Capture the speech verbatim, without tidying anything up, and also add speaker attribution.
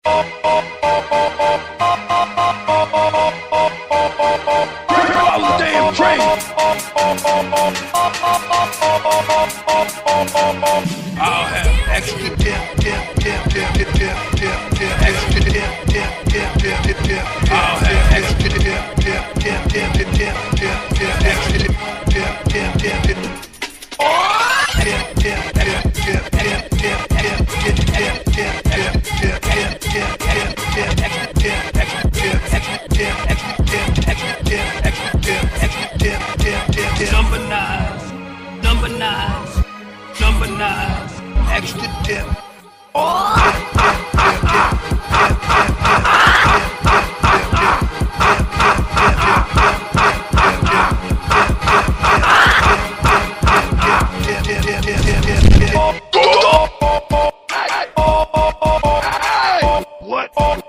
Speaker 1: Damn train. I'll have extra dip, dip, dip, dip, dip, dip, dip, dip, extra dip, dip, dip, dip, dip, dip. I'll have extra dip, dip, dip, dip, dip, dip, dip, dip, extra dip, dip, dip, dip, dip. Dip, dip, dip, dip, dip, dip, dip, dip, dip, dip, dip, dip, dip, dip, dip, dip, extra dip, extra dip, extra dip, extra dip, extra dip, extra dip, extra dip, dip, dip, dip. Number nines, number nines, number nines, extra dip. What?